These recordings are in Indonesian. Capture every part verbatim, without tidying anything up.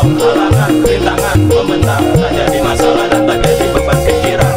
Tolong halangan, rintangan, membentang, tak jadi masalah dan tak jadi beban pikiran.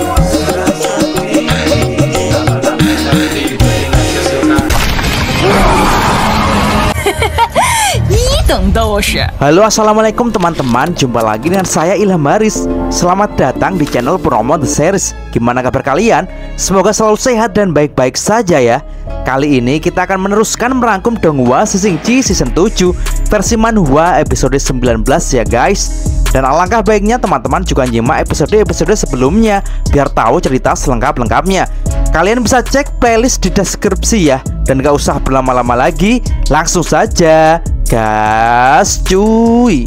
Halo, assalamualaikum teman-teman. Jumpa lagi dengan saya Ilham Haris. Selamat datang di channel Promo The Series. Gimana kabar kalian? Semoga selalu sehat dan baik-baik saja ya. Kali ini kita akan meneruskan merangkum Donghua Shishingji Season tujuh versi manhwa episode sembilan belas ya guys. Dan alangkah baiknya teman-teman juga nyimak episode-episode sebelumnya biar tahu cerita selengkap-lengkapnya. Kalian bisa cek playlist di deskripsi ya. Dan gak usah berlama-lama lagi, langsung saja gas cuy.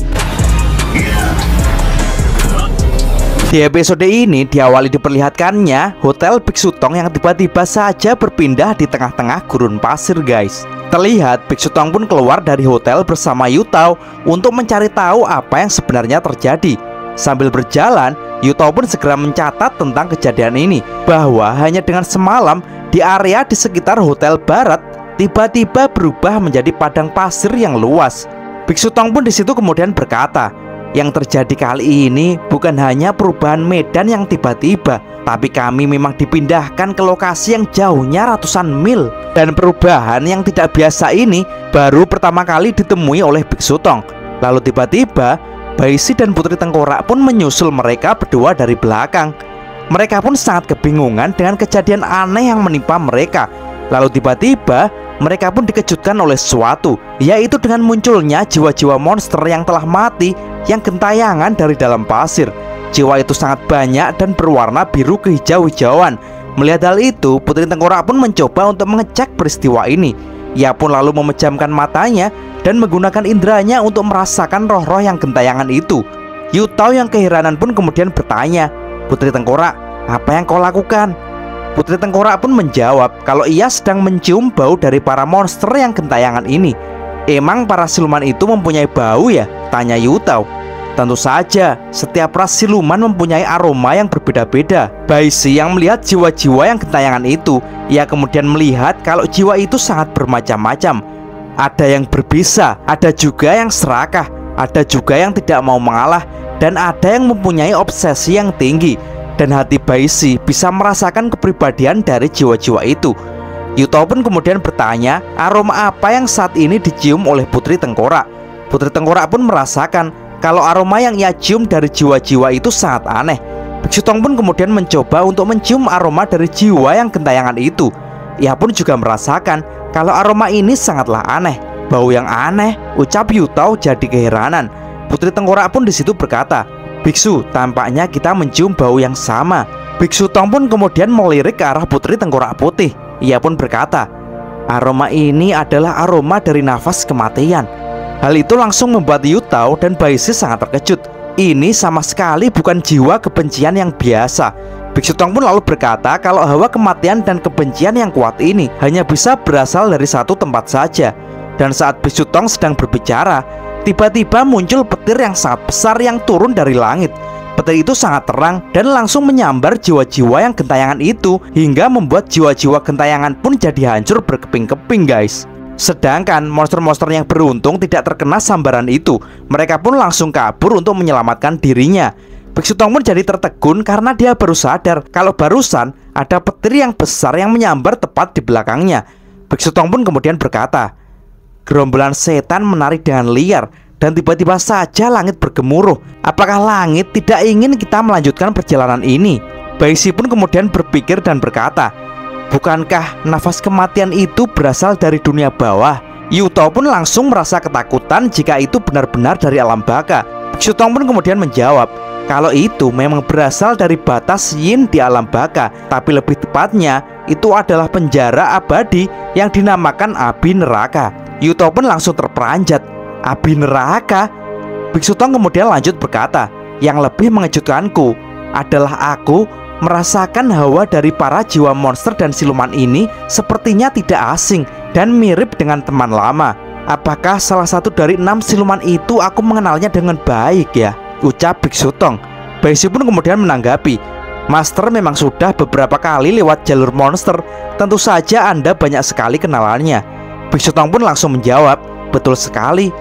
Di episode ini diawali diperlihatkannya hotel Biksu Tong yang tiba-tiba saja berpindah di tengah-tengah gurun pasir guys. Terlihat Biksu Tong pun keluar dari hotel bersama Yutao untuk mencari tahu apa yang sebenarnya terjadi. Sambil berjalan, Yutao pun segera mencatat tentang kejadian ini, bahwa hanya dengan semalam di area di sekitar hotel barat tiba-tiba berubah menjadi padang pasir yang luas. Biksu Tong pun di situ kemudian berkata, yang terjadi kali ini bukan hanya perubahan medan yang tiba-tiba, tapi kami memang dipindahkan ke lokasi yang jauhnya ratusan mil. Dan perubahan yang tidak biasa ini baru pertama kali ditemui oleh Biksu Tong. Lalu tiba-tiba Baishi dan Putri Tengkorak pun menyusul mereka berdua dari belakang. Mereka pun sangat kebingungan dengan kejadian aneh yang menimpa mereka. Lalu tiba-tiba mereka pun dikejutkan oleh sesuatu, yaitu dengan munculnya jiwa-jiwa monster yang telah mati yang gentayangan dari dalam pasir. Jiwa itu sangat banyak dan berwarna biru kehijau-hijauan. Melihat hal itu, Putri Tengkorak pun mencoba untuk mengecek peristiwa ini. Ia pun lalu memejamkan matanya dan menggunakan inderanya untuk merasakan roh-roh yang gentayangan itu. Yutao yang keheranan pun kemudian bertanya, "Putri Tengkorak, apa yang kau lakukan?" Putri Tengkorak pun menjawab kalau ia sedang mencium bau dari para monster yang gentayangan ini. "Emang para siluman itu mempunyai bau ya?" tanya Yutao. "Tentu saja, setiap ras siluman mempunyai aroma yang berbeda-beda." Baishi yang melihat jiwa-jiwa yang gentayangan itu, ia kemudian melihat kalau jiwa itu sangat bermacam-macam. Ada yang berbisa, ada juga yang serakah, ada juga yang tidak mau mengalah, dan ada yang mempunyai obsesi yang tinggi. Dan hati Baishi bisa merasakan kepribadian dari jiwa-jiwa itu. Yutao pun kemudian bertanya, aroma apa yang saat ini dicium oleh Putri Tengkorak. Putri Tengkorak pun merasakan kalau aroma yang ia cium dari jiwa-jiwa itu sangat aneh. Biksu Tong pun kemudian mencoba untuk mencium aroma dari jiwa yang gentayangan itu. Ia pun juga merasakan kalau aroma ini sangatlah aneh. "Bau yang aneh," ucap Yutao jadi keheranan. Putri Tengkorak pun di situ berkata, "Biksu, tampaknya kita mencium bau yang sama." Biksu Tong pun kemudian melirik ke arah Putri Tengkorak Putih. Ia pun berkata, "Aroma ini adalah aroma dari nafas kematian." Hal itu langsung membuat Yutao dan Baishi sangat terkejut. Ini sama sekali bukan jiwa kebencian yang biasa. Biksu Tong pun lalu berkata kalau hawa kematian dan kebencian yang kuat ini hanya bisa berasal dari satu tempat saja. Dan saat Biksu Tong sedang berbicara, tiba-tiba muncul petir yang sangat besar yang turun dari langit. Petir itu sangat terang dan langsung menyambar jiwa-jiwa yang gentayangan itu, hingga membuat jiwa-jiwa gentayangan pun jadi hancur berkeping-keping guys. Sedangkan monster-monster yang beruntung tidak terkena sambaran itu. Mereka pun langsung kabur untuk menyelamatkan dirinya. Biksu Tong pun jadi tertegun karena dia baru sadar kalau barusan ada petir yang besar yang menyambar tepat di belakangnya. Biksu Tong pun kemudian berkata, "Gerombolan setan menari dengan liar dan tiba-tiba saja langit bergemuruh. Apakah langit tidak ingin kita melanjutkan perjalanan ini?" Baishi pun kemudian berpikir dan berkata, "Bukankah nafas kematian itu berasal dari dunia bawah?" Yutao pun langsung merasa ketakutan jika itu benar-benar dari alam baka. Biksu Tong pun kemudian menjawab kalau itu memang berasal dari batas yin di alam baka, tapi lebih tepatnya itu adalah penjara abadi yang dinamakan Abi Neraka. Yutao pun langsung terperanjat. "Abi Neraka?" Biksu Tong kemudian lanjut berkata, "Yang lebih mengejutkanku adalah aku merasakan hawa dari para jiwa monster dan siluman ini sepertinya tidak asing dan mirip dengan teman lama. Apakah salah satu dari enam siluman itu aku mengenalnya dengan baik ya?" ucap Biksu Tong. Baishi pun kemudian menanggapi, "Master memang sudah beberapa kali lewat jalur monster. Tentu saja Anda banyak sekali kenalannya." Biksu Tong pun langsung menjawab, "Betul sekali.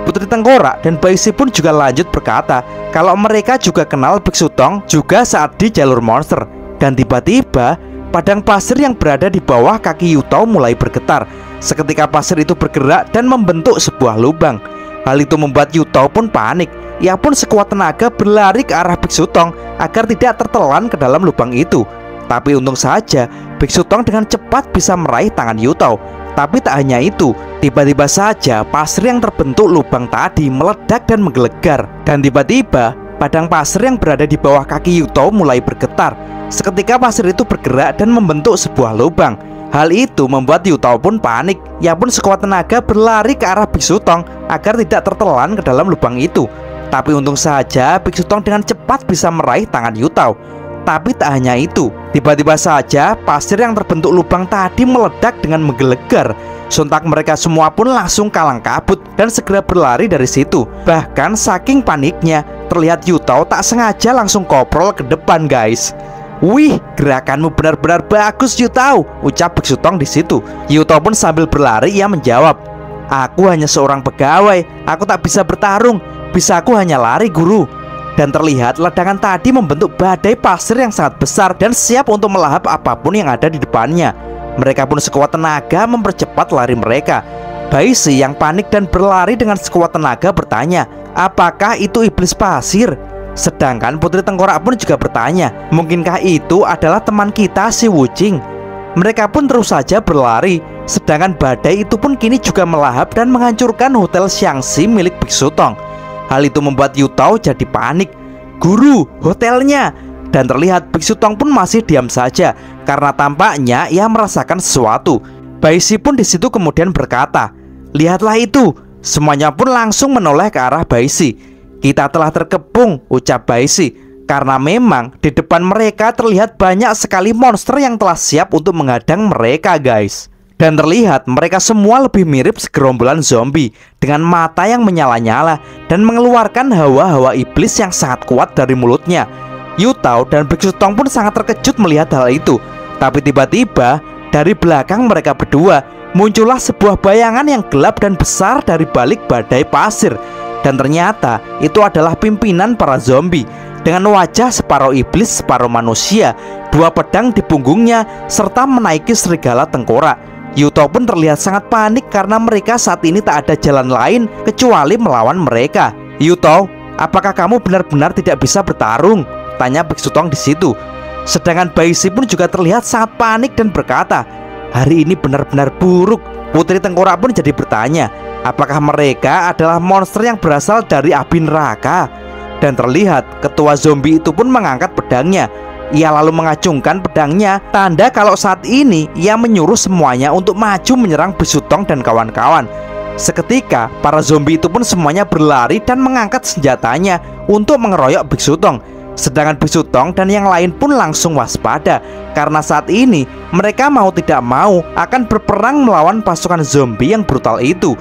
Putri Tengkorak dan Baisi pun juga lanjut berkata kalau mereka juga kenal Biksu Tong juga saat di jalur monster. Dan tiba-tiba padang pasir yang berada di bawah kaki Yutao mulai bergetar. Seketika pasir itu bergerak dan membentuk sebuah lubang. Hal itu membuat Yutao pun panik. Ia pun sekuat tenaga berlari ke arah Biksu Tong agar tidak tertelan ke dalam lubang itu. Tapi untung saja Biksu Tong dengan cepat bisa meraih tangan Yutao. Tapi tak hanya itu, tiba-tiba saja pasir yang terbentuk lubang tadi meledak dan menggelegar. Dan tiba-tiba padang pasir yang berada di bawah kaki Yutao mulai bergetar. Seketika pasir itu bergerak dan membentuk sebuah lubang. Hal itu membuat Yutao pun panik. Ia pun sekuat tenaga berlari ke arah Biksu Tong agar tidak tertelan ke dalam lubang itu. Tapi untung saja Biksu Tong dengan cepat bisa meraih tangan Yutao. Tapi tak hanya itu, tiba-tiba saja pasir yang terbentuk lubang tadi meledak dengan menggelegar. Sontak mereka semua pun langsung kalang kabut dan segera berlari dari situ. Bahkan saking paniknya, terlihat Yutao tak sengaja langsung koprol ke depan guys. Wih, gerakanmu benar-benar bagus Yutao, ucap Biksu Tong di situ. Yutao pun sambil berlari ia menjawab, aku hanya seorang pegawai, aku tak bisa bertarung, bisa aku hanya lari guru. Dan terlihat ledakan tadi membentuk badai pasir yang sangat besar dan siap untuk melahap apapun yang ada di depannya. Mereka pun sekuat tenaga mempercepat lari mereka. Baisi yang panik dan berlari dengan sekuat tenaga bertanya, apakah itu iblis pasir? Sedangkan Putri Tengkorak pun juga bertanya, mungkinkah itu adalah teman kita si Wuching? Mereka pun terus saja berlari. Sedangkan badai itu pun kini juga melahap dan menghancurkan hotel Xiangxi milik Biksu Tong. Hal itu membuat Yutao jadi panik. Guru, hotelnya! Dan terlihat Biksu Tong pun masih diam saja karena tampaknya ia merasakan sesuatu. Baisi pun di situ kemudian berkata, lihatlah itu. Semuanya pun langsung menoleh ke arah Baisi. Kita telah terkepung, ucap Baisi, karena memang di depan mereka terlihat banyak sekali monster yang telah siap untuk menghadang mereka guys. Dan terlihat mereka semua lebih mirip segerombolan zombie dengan mata yang menyala-nyala dan mengeluarkan hawa-hawa iblis yang sangat kuat dari mulutnya. Yutao dan Biksu Tong pun sangat terkejut melihat hal itu. Tapi tiba-tiba dari belakang mereka berdua muncullah sebuah bayangan yang gelap dan besar dari balik badai pasir. Dan ternyata itu adalah pimpinan para zombie dengan wajah separuh iblis separuh manusia, dua pedang di punggungnya serta menaiki serigala tengkorak. Yutao pun terlihat sangat panik karena mereka saat ini tak ada jalan lain kecuali melawan mereka. Yutao, apakah kamu benar-benar tidak bisa bertarung? Tanya Biksu Tong di situ. Sedangkan Baisi pun juga terlihat sangat panik dan berkata, hari ini benar-benar buruk. Putri Tengkorak pun jadi bertanya, apakah mereka adalah monster yang berasal dari api neraka? Dan terlihat ketua zombie itu pun mengangkat pedangnya. Ia lalu mengacungkan pedangnya, tanda kalau saat ini ia menyuruh semuanya untuk maju menyerang Biksu Tong dan kawan-kawan. Seketika para zombie itu pun semuanya berlari dan mengangkat senjatanya untuk mengeroyok Biksu Tong. Sedangkan Biksu Tong dan yang lain pun langsung waspada karena saat ini mereka mau tidak mau akan berperang melawan pasukan zombie yang brutal itu.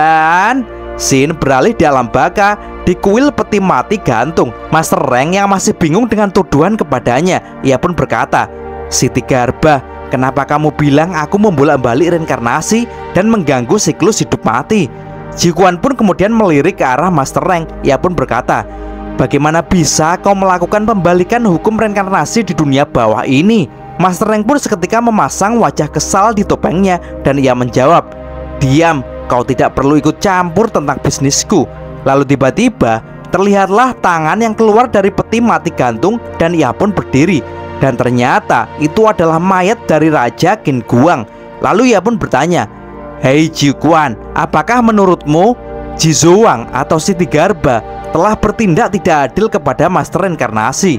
Dan Sin beralih di alam baka di kuil peti mati gantung. Master Rank yang masih bingung dengan tuduhan kepadanya, ia pun berkata, Siti Garba, kenapa kamu bilang aku membolak-balik reinkarnasi dan mengganggu siklus hidup mati? Jikuan pun kemudian melirik ke arah Master Rank. Ia pun berkata, bagaimana bisa kau melakukan pembalikan hukum reinkarnasi di dunia bawah ini? Master Rank pun seketika memasang wajah kesal di topengnya dan ia menjawab, diam, kau tidak perlu ikut campur tentang bisnisku. Lalu tiba-tiba terlihatlah tangan yang keluar dari peti mati gantung dan ia pun berdiri. Dan ternyata itu adalah mayat dari Raja Qin Guang. Lalu ia pun bertanya, hei Jikuan, apakah menurutmu Ji Zhuang atau Siti Garba telah bertindak tidak adil kepada Master Reinkarnasi?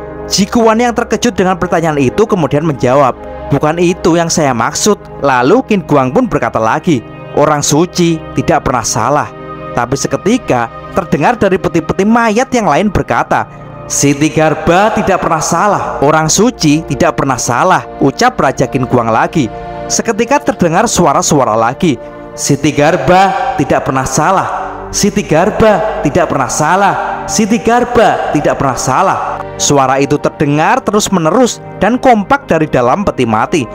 Jikuan yang terkejut dengan pertanyaan itu kemudian menjawab, bukan itu yang saya maksud. Lalu Qin Guang pun berkata lagi, orang suci tidak pernah salah. Tapi seketika terdengar dari peti-peti mayat yang lain berkata, Siti Garba tidak pernah salah, orang suci tidak pernah salah, ucap Raja Qin Guang lagi. Seketika terdengar suara-suara lagi, Siti Garba tidak pernah salah, Siti Garba tidak pernah salah, Siti Garba tidak pernah salah. Suara itu terdengar terus menerus dan kompak dari dalam peti mati.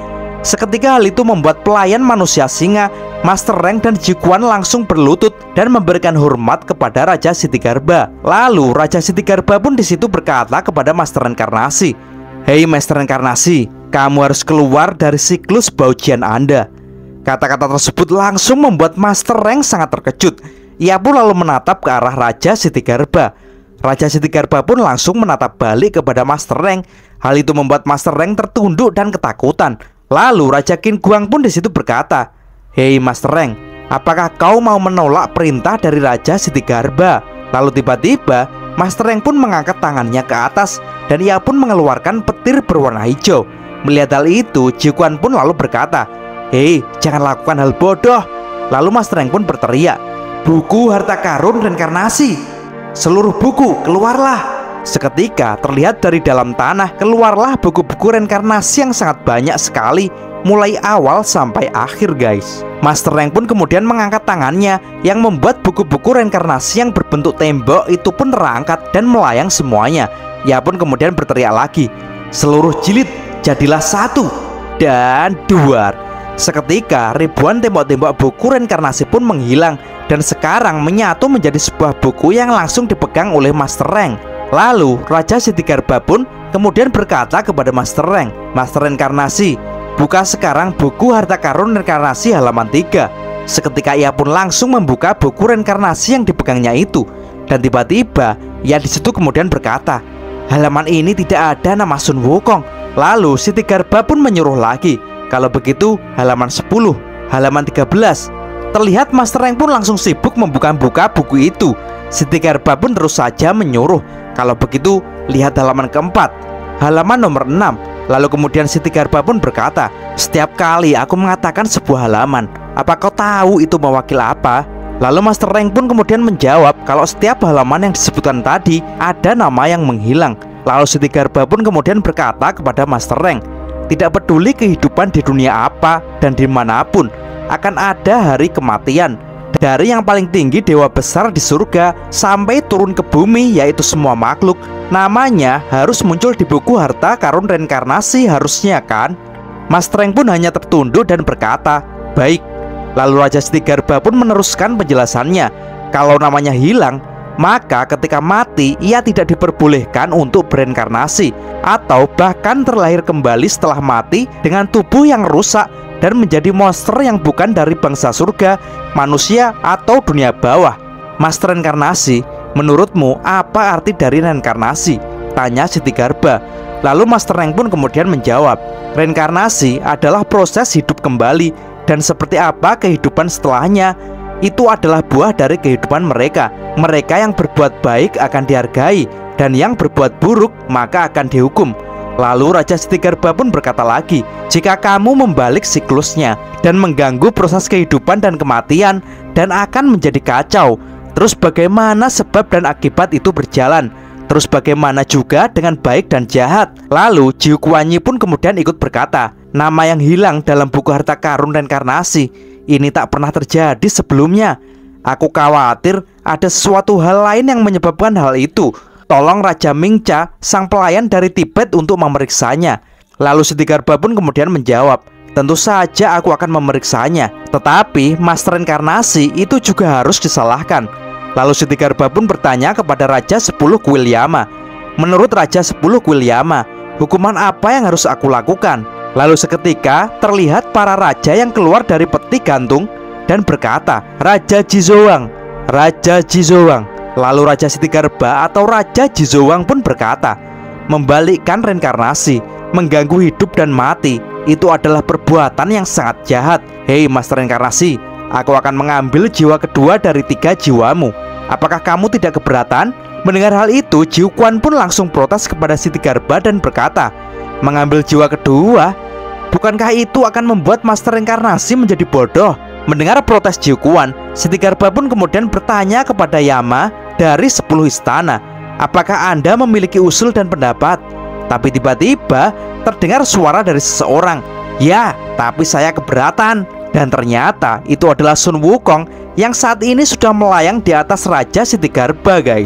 Seketika hal itu membuat pelayan manusia singa, Master Reng dan Jikuan langsung berlutut dan memberikan hormat kepada Raja Sitigarbha. Lalu Raja Sitigarbha pun disitu berkata kepada Master Reinkarnasi, "Hei Master Reinkarnasi, kamu harus keluar dari siklus baujian Anda." Kata-kata tersebut langsung membuat Master Reng sangat terkejut. Ia pun lalu menatap ke arah Raja Sitigarbha. Raja Sitigarbha pun langsung menatap balik kepada Master Reng. Hal itu membuat Master Reng tertunduk dan ketakutan. Lalu Raja Qin Guang pun disitu berkata, "Hei Master Reng, apakah kau mau menolak perintah dari Raja Sitigarbha?" Lalu tiba-tiba Master Reng pun mengangkat tangannya ke atas dan ia pun mengeluarkan petir berwarna hijau. Melihat hal itu, Jikuan pun lalu berkata, "Hei, jangan lakukan hal bodoh." Lalu Master Reng pun berteriak, "Buku harta karun reinkarnasi, seluruh buku keluarlah." Seketika terlihat dari dalam tanah keluarlah buku-buku reinkarnasi yang sangat banyak sekali, mulai awal sampai akhir guys. Master Reng pun kemudian mengangkat tangannya yang membuat buku-buku reinkarnasi yang berbentuk tembok itu pun terangkat dan melayang semuanya. Ia pun kemudian berteriak lagi, "Seluruh jilid jadilah satu." Dan duar. Seketika ribuan tembok-tembok buku reinkarnasi pun menghilang dan sekarang menyatu menjadi sebuah buku yang langsung dipegang oleh Master Reng. Lalu Raja Sitigarbha pun kemudian berkata kepada Master Reng, "Master Reinkarnasi, buka sekarang buku harta karun reinkarnasi halaman tiga." Seketika ia pun langsung membuka buku reinkarnasi yang dipegangnya itu. Dan tiba-tiba ia disitu kemudian berkata, "Halaman ini tidak ada nama Sun Wukong." Lalu Sitigarbha pun menyuruh lagi, "Kalau begitu halaman sepuluh, halaman tiga belas." Terlihat Master Reng pun langsung sibuk membuka-buka buku itu. Sitigarbha pun terus saja menyuruh, "Kalau begitu lihat halaman keempat, halaman nomor enam." Lalu kemudian Sitigarbha pun berkata, "Setiap kali aku mengatakan sebuah halaman, apa kau tahu itu mewakili apa?" Lalu Master Reng pun kemudian menjawab kalau setiap halaman yang disebutkan tadi ada nama yang menghilang. Lalu Sitigarbha pun kemudian berkata kepada Master Reng, "Tidak peduli kehidupan di dunia apa dan dimanapun, akan ada hari kematian. Dari yang paling tinggi dewa besar di surga sampai turun ke bumi, yaitu semua makhluk, namanya harus muncul di buku harta karun reinkarnasi harusnya kan?" Master Reng pun hanya tertunduk dan berkata, "Baik." Lalu Raja Sitigarbha pun meneruskan penjelasannya. Kalau namanya hilang, maka ketika mati ia tidak diperbolehkan untuk bereinkarnasi atau bahkan terlahir kembali setelah mati dengan tubuh yang rusak dan menjadi monster yang bukan dari bangsa surga, manusia, atau dunia bawah. "Master Reinkarnasi, menurutmu apa arti dari reinkarnasi?" tanya Sitigarbha. Lalu Master Reng pun kemudian menjawab, "Reinkarnasi adalah proses hidup kembali, dan seperti apa kehidupan setelahnya, itu adalah buah dari kehidupan mereka. Mereka yang berbuat baik akan dihargai, dan yang berbuat buruk maka akan dihukum." Lalu Raja Sitigarbha pun berkata lagi, "Jika kamu membalik siklusnya dan mengganggu proses kehidupan dan kematian, dan akan menjadi kacau. Terus bagaimana sebab dan akibat itu berjalan? Terus bagaimana juga dengan baik dan jahat?" Lalu Jiu Kuanyi pun kemudian ikut berkata, "Nama yang hilang dalam buku harta karun reinkarnasi ini tak pernah terjadi sebelumnya. Aku khawatir ada sesuatu hal lain yang menyebabkan hal itu. Tolong Raja Mingcha, sang pelayan dari Tibet, untuk memeriksanya." Lalu Sitigarbha pun kemudian menjawab, "Tentu saja aku akan memeriksanya, tetapi Master Reinkarnasi itu juga harus disalahkan." Lalu Sitigarbha pun bertanya kepada Raja Sepuluh Kuil Yama, "Menurut Raja Sepuluh Kuil Yama, hukuman apa yang harus aku lakukan?" Lalu seketika terlihat para raja yang keluar dari peti gantung dan berkata, "Raja Jizowang, Raja Jizowang." Lalu Raja Sitigarbha atau Raja Jizowang pun berkata, "Membalikkan reinkarnasi, mengganggu hidup dan mati, itu adalah perbuatan yang sangat jahat. Hei Master Reinkarnasi, aku akan mengambil jiwa kedua dari tiga jiwamu. Apakah kamu tidak keberatan?" Mendengar hal itu, Jiu Quan pun langsung protes kepada Sitigarbha dan berkata, "Mengambil jiwa kedua? Bukankah itu akan membuat Master Reinkarnasi menjadi bodoh?" Mendengar protes Jiu Quan, Sitigarbha pun kemudian bertanya kepada Yama dari sepuluh istana, "Apakah Anda memiliki usul dan pendapat?" Tapi tiba-tiba terdengar suara dari seseorang, "Ya, tapi saya keberatan." Dan ternyata itu adalah Sun Wukong yang saat ini sudah melayang di atas Raja Sitigarbha guys.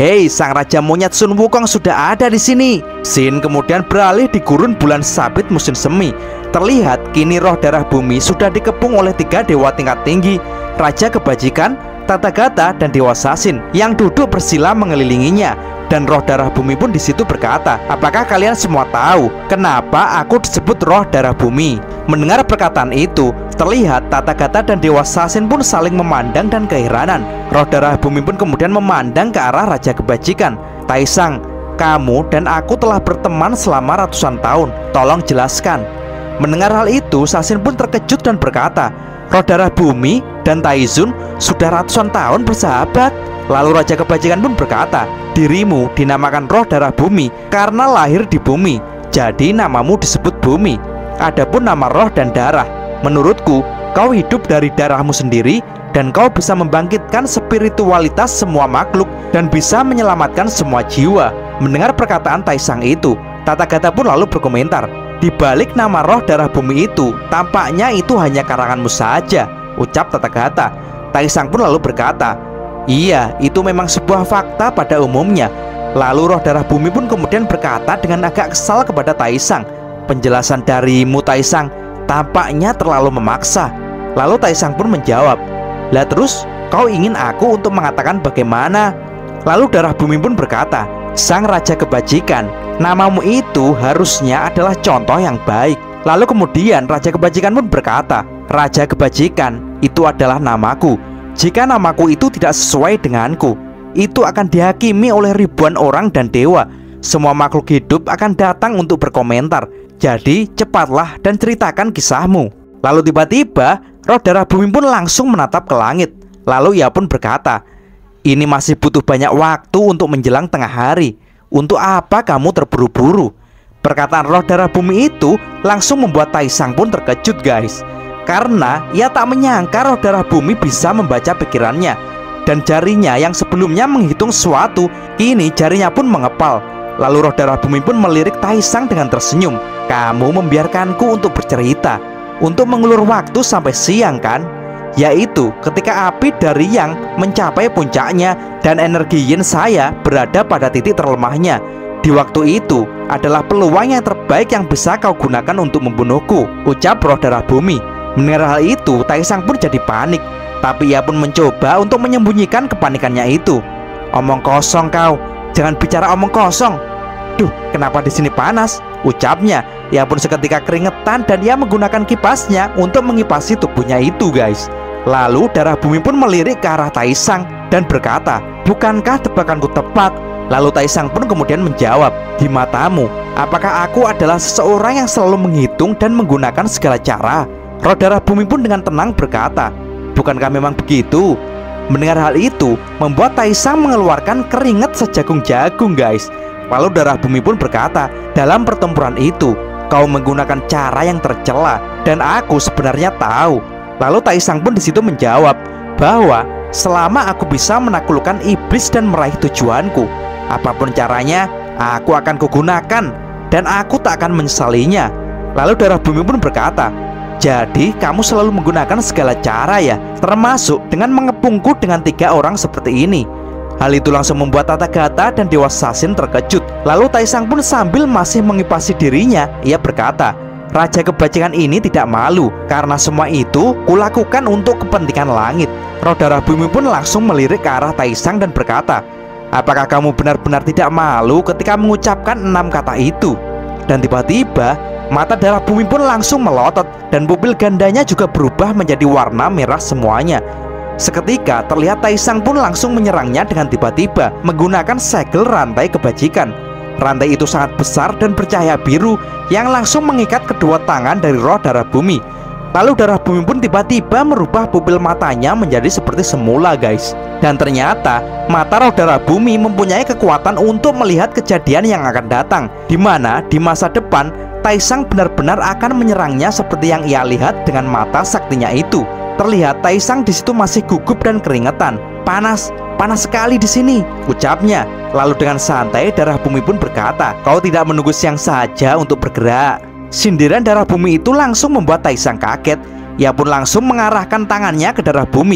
Hei, sang raja monyet Sun Wukong sudah ada di sini. Scene kemudian beralih di gurun bulan sabit musim semi. Terlihat kini roh darah bumi sudah dikepung oleh tiga dewa tingkat tinggi, Raja Kebajikan, Tathagata, dan Dewa Sasin yang duduk bersila mengelilinginya. Dan roh darah bumi pun di situ berkata, apakah kalian semua tahu kenapa aku disebut roh darah bumi? Mendengar perkataan itu, terlihat Tathagata dan Dewa Sasin pun saling memandang dan keheranan. Roh darah bumi pun kemudian memandang ke arah Raja Kebajikan. Taisang, kamu dan aku telah berteman selama ratusan tahun, tolong jelaskan. Mendengar hal itu, Sasin pun terkejut dan berkata, roh darah bumi dan Taizun sudah ratusan tahun bersahabat. Lalu Raja Kebajikan pun berkata, dirimu dinamakan roh darah bumi karena lahir di bumi, jadi namamu disebut bumi. Adapun nama roh dan darah, menurutku kau hidup dari darahmu sendiri dan kau bisa membangkitkan spiritualitas semua makhluk dan bisa menyelamatkan semua jiwa. Mendengar perkataan Taisang itu, Tathagata pun lalu berkomentar, di balik nama roh darah bumi itu, tampaknya itu hanya karanganmu saja, ucap Tathagata. Taisang pun lalu berkata, iya, itu memang sebuah fakta pada umumnya. Lalu roh darah bumi pun kemudian berkata dengan agak kesal kepada Taisang, penjelasan darimu Taisang tampaknya terlalu memaksa. Lalu Taisang pun menjawab, lah terus kau ingin aku untuk mengatakan bagaimana? Lalu darah bumi pun berkata, sang Raja Kebajikan, namamu itu harusnya adalah contoh yang baik. Lalu kemudian Raja Kebajikan pun berkata, Raja Kebajikan, itu adalah namaku. Jika namaku itu tidak sesuai denganku, itu akan dihakimi oleh ribuan orang dan dewa. Semua makhluk hidup akan datang untuk berkomentar. Jadi cepatlah dan ceritakan kisahmu. Lalu tiba-tiba roh darah bumi pun langsung menatap ke langit. Lalu ia pun berkata, ini masih butuh banyak waktu untuk menjelang tengah hari. Untuk apa kamu terburu-buru? Perkataan roh darah bumi itu langsung membuat Taisang pun terkejut guys, karena ia tak menyangka roh darah bumi bisa membaca pikirannya. Dan jarinya yang sebelumnya menghitung sesuatu, kini jarinya pun mengepal. Lalu roh darah bumi pun melirik Taisang dengan tersenyum. Kamu membiarkanku untuk bercerita, untuk mengulur waktu sampai siang kan? Yaitu ketika api dari Yang mencapai puncaknya dan energi Yin saya berada pada titik terlemahnya. Di waktu itu adalah peluang yang terbaik yang bisa kau gunakan untuk membunuhku, ucap roh darah bumi. Mendengar hal itu, Taisang pun jadi panik, tapi ia pun mencoba untuk menyembunyikan kepanikannya itu. Omong kosong kau, jangan bicara omong kosong. Duh, kenapa di sini panas? Ucapnya. Ia pun seketika keringetan dan ia menggunakan kipasnya untuk mengipasi tubuhnya itu guys. Lalu darah bumi pun melirik ke arah Taisang dan berkata, bukankah tebakanku tepat? Lalu Taisang pun kemudian menjawab, di matamu, apakah aku adalah seseorang yang selalu menghitung dan menggunakan segala cara? Roh darah bumi pun dengan tenang berkata, bukankah memang begitu? Mendengar hal itu membuat Taisang mengeluarkan keringat sejagung jagung guys. Lalu darah bumi pun berkata, dalam pertempuran itu kau menggunakan cara yang tercela dan aku sebenarnya tahu. Lalu Taisang pun disitu menjawab bahwa selama aku bisa menaklukkan iblis dan meraih tujuanku, apapun caranya aku akan kugunakan dan aku tak akan menyesalinya. Lalu darah bumi pun berkata, jadi kamu selalu menggunakan segala cara ya, termasuk dengan mengepungku dengan tiga orang seperti ini. Hal itu langsung membuat Tathagata dan Dewa Sasin terkejut. Lalu Taisang pun sambil masih mengipasi dirinya, ia berkata, Raja Kebajikan ini tidak malu karena semua itu kulakukan untuk kepentingan langit. Roh darah bumi pun langsung melirik ke arah Taisang dan berkata, apakah kamu benar-benar tidak malu ketika mengucapkan enam kata itu? Dan tiba-tiba mata darah bumi pun langsung melotot dan pupil gandanya juga berubah menjadi warna merah semuanya. Seketika terlihat Taisang pun langsung menyerangnya dengan tiba-tiba menggunakan segel rantai kebajikan. Rantai itu sangat besar dan bercahaya biru yang langsung mengikat kedua tangan dari roh darah bumi. Lalu darah bumi pun tiba-tiba merubah pupil matanya menjadi seperti semula guys. Dan ternyata mata roh darah bumi mempunyai kekuatan untuk melihat kejadian yang akan datang, di mana di masa depan Taisang benar-benar akan menyerangnya seperti yang ia lihat dengan mata saktinya itu. Terlihat Taisang di situ masih gugup dan keringetan. Panas, panas sekali di sini, ucapnya. Lalu dengan santai darah bumi pun berkata, kau tidak menunggu siang saja untuk bergerak. Sindiran darah bumi itu langsung membuat Taisang kaget. Ia pun langsung mengarahkan tangannya ke darah bumi.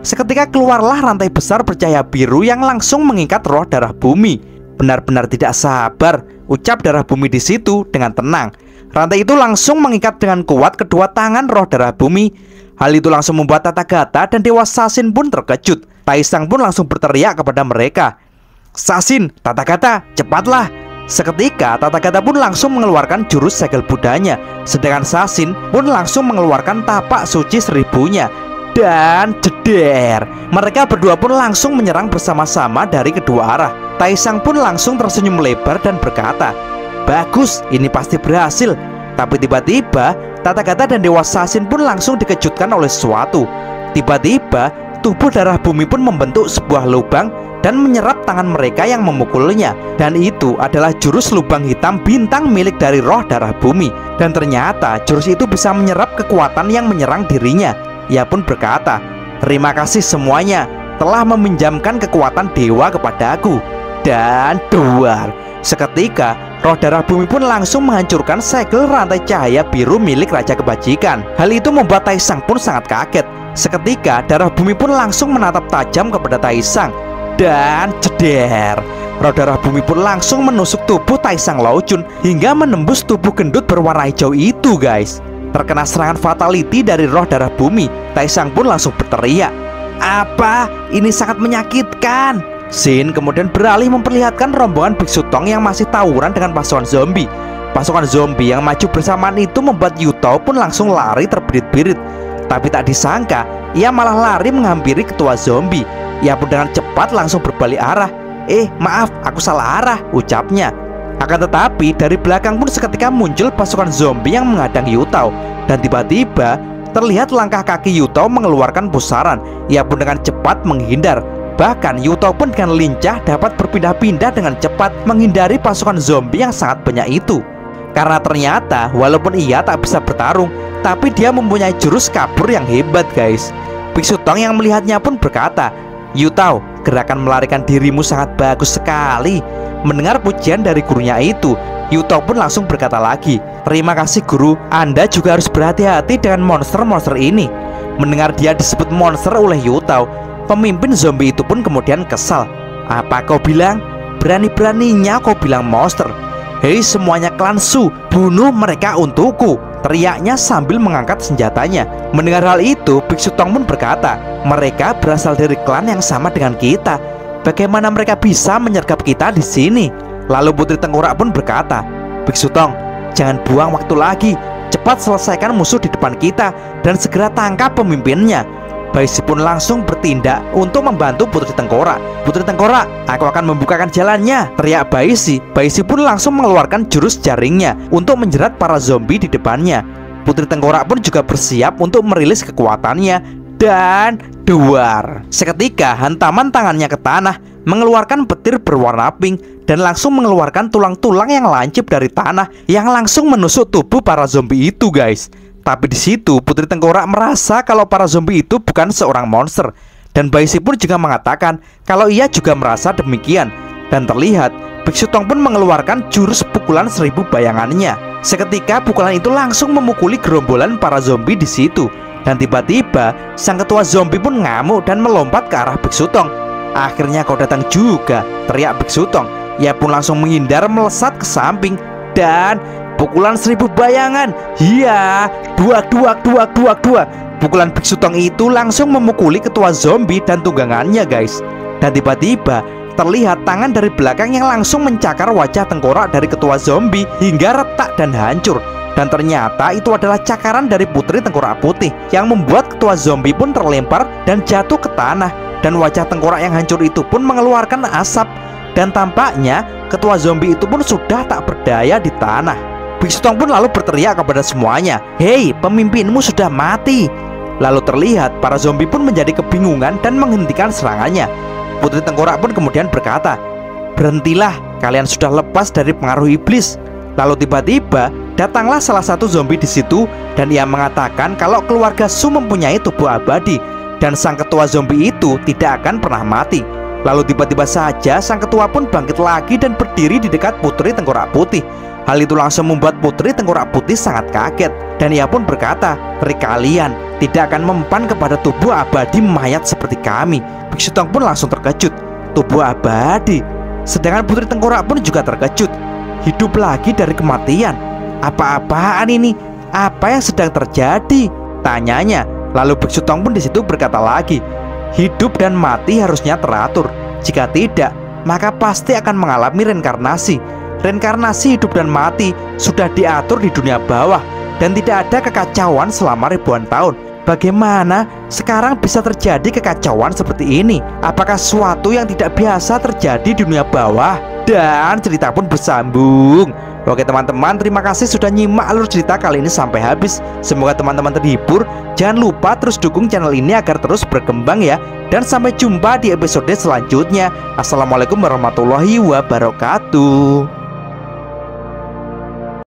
seketika keluarlah rantai besar bercahaya biru yang langsung mengikat roh darah bumi. Benar-benar tidak sabar, ucap darah bumi di situ dengan tenang. Rantai itu langsung mengikat dengan kuat kedua tangan roh darah bumi. Hal itu langsung membuat Tathagata dan Dewa Sasin pun terkejut. Taisang pun langsung berteriak kepada mereka, "Sasin, Tathagata, cepatlah!" Seketika Tathagata pun langsung mengeluarkan jurus segel Budanya, sedangkan Sasin pun langsung mengeluarkan tapak suci seribunya. Dan jeder, mereka berdua pun langsung menyerang bersama-sama dari kedua arah. Taisang pun langsung tersenyum lebar dan berkata, "Bagus, ini pasti berhasil." Tapi tiba-tiba Tathagata dan Dewa Sasin pun langsung dikejutkan oleh sesuatu. Tiba-tiba tubuh darah bumi pun membentuk sebuah lubang dan menyerap tangan mereka yang memukulnya. Dan itu adalah jurus lubang hitam bintang milik dari roh darah bumi. Dan ternyata jurus itu bisa menyerap kekuatan yang menyerang dirinya. Ia pun berkata, "Terima kasih semuanya telah meminjamkan kekuatan dewa kepadaku." Dan duar, seketika roh darah bumi pun langsung menghancurkan segel rantai cahaya biru milik Raja Kebajikan. Hal itu membuat Taisang pun sangat kaget. Seketika darah bumi pun langsung menatap tajam kepada Taisang. Dan jeder, roh darah bumi pun langsung menusuk tubuh Taisang Laojun hingga menembus tubuh gendut berwarna hijau itu guys. Terkena serangan fatality dari roh darah bumi, Taisang pun langsung berteriak, "Apa? Ini sangat menyakitkan." Shin kemudian beralih memperlihatkan rombongan Biksu Tong yang masih tawuran dengan pasukan zombie. Pasukan zombie yang maju bersamaan itu membuat Yutao pun langsung lari terbirit-birit. Tapi tak disangka, ia malah lari menghampiri ketua zombie. Ia pun dengan cepat langsung berbalik arah. "Eh, maaf, aku salah arah," ucapnya. Akan tetapi dari belakang pun seketika muncul pasukan zombie yang menghadang Yutao. Dan tiba-tiba terlihat langkah kaki Yutao mengeluarkan pusaran. Ia pun dengan cepat menghindar. Bahkan Yutao pun dengan lincah dapat berpindah-pindah dengan cepat menghindari pasukan zombie yang sangat banyak itu. Karena ternyata walaupun ia tak bisa bertarung, tapi dia mempunyai jurus kabur yang hebat guys. Biksu Tong yang melihatnya pun berkata, "Yutao, gerakan melarikan dirimu sangat bagus sekali." Mendengar pujian dari gurunya itu, Yutao pun langsung berkata lagi, "Terima kasih guru, Anda juga harus berhati-hati dengan monster-monster ini." Mendengar dia disebut monster oleh Yutao, pemimpin zombie itu pun kemudian kesal. "Apa kau bilang? Berani-beraninya kau bilang monster? Hei semuanya klan Su, bunuh mereka untukku!" teriaknya sambil mengangkat senjatanya. Mendengar hal itu, Biksu Tong pun berkata, "Mereka berasal dari klan yang sama dengan kita. Bagaimana mereka bisa menyergap kita di sini?" Lalu Putri Tengkorak pun berkata, "Biksu Tong, jangan buang waktu lagi. Cepat selesaikan musuh di depan kita dan segera tangkap pemimpinnya." Baishi pun langsung bertindak untuk membantu Putri Tengkorak. "Putri Tengkorak, aku akan membukakan jalannya," teriak Baishi. Baishi pun langsung mengeluarkan jurus jaringnya untuk menjerat para zombie di depannya. Putri Tengkorak pun juga bersiap untuk merilis kekuatannya. Dan duar, seketika hantaman tangannya ke tanah mengeluarkan petir berwarna pink dan langsung mengeluarkan tulang-tulang yang lancip dari tanah yang langsung menusuk tubuh para zombie itu guys. Tapi di situ Putri Tengkorak merasa kalau para zombie itu bukan seorang monster. Dan Baishi pun juga mengatakan kalau ia juga merasa demikian. Dan terlihat Biksu Tong pun mengeluarkan jurus pukulan seribu bayangannya. Seketika pukulan itu langsung memukuli gerombolan para zombie di situ. Dan tiba-tiba sang ketua zombie pun ngamuk dan melompat ke arah Biksu Tong. "Akhirnya kau datang juga," teriak Biksu Tong. Ia pun langsung menghindar melesat ke samping. Dan pukulan seribu bayangan, iya, duak duak duak duak duak. Pukulan Biksu Tong itu langsung memukuli ketua zombie dan tunggangannya guys. Dan tiba-tiba terlihat tangan dari belakang yang langsung mencakar wajah tengkorak dari ketua zombie hingga retak dan hancur. Dan ternyata itu adalah cakaran dari Putri Tengkorak Putih yang membuat ketua zombie pun terlempar dan jatuh ke tanah. Dan wajah tengkorak yang hancur itu pun mengeluarkan asap. Dan tampaknya ketua zombie itu pun sudah tak berdaya di tanah. Biksu Tong pun lalu berteriak kepada semuanya, "Hei, pemimpinmu sudah mati." Lalu terlihat para zombie pun menjadi kebingungan dan menghentikan serangannya. Putri Tengkorak pun kemudian berkata, "Berhentilah, kalian sudah lepas dari pengaruh iblis." Lalu tiba-tiba datanglah salah satu zombie di situ dan ia mengatakan kalau keluarga Su mempunyai tubuh abadi dan sang ketua zombie itu tidak akan pernah mati. Lalu tiba-tiba saja sang ketua pun bangkit lagi dan berdiri di dekat Putri Tengkorak Putih. Hal itu langsung membuat Putri Tengkorak Putih sangat kaget. Dan ia pun berkata, "Peri kalian tidak akan mempan kepada tubuh abadi mayat seperti kami." Biksu Tong pun langsung terkejut. Tubuh abadi? Sedangkan Putri Tengkorak pun juga terkejut. Hidup lagi dari kematian? Apa-apaan ini? Apa yang sedang terjadi? Tanyanya. Lalu Biksu Tong pun disitu berkata lagi, hidup dan mati harusnya teratur. Jika tidak, maka pasti akan mengalami reinkarnasi. Reinkarnasi hidup dan mati sudah diatur di dunia bawah, dan tidak ada kekacauan selama ribuan tahun. Bagaimana sekarang bisa terjadi kekacauan seperti ini? Apakah sesuatu yang tidak biasa terjadi di dunia bawah? Dan cerita pun bersambung. Oke teman-teman, terima kasih sudah nyimak alur cerita kali ini sampai habis. Semoga teman-teman terhibur. Jangan lupa terus dukung channel ini agar terus berkembang ya. Dan sampai jumpa di episode selanjutnya. Assalamualaikum warahmatullahi wabarakatuh.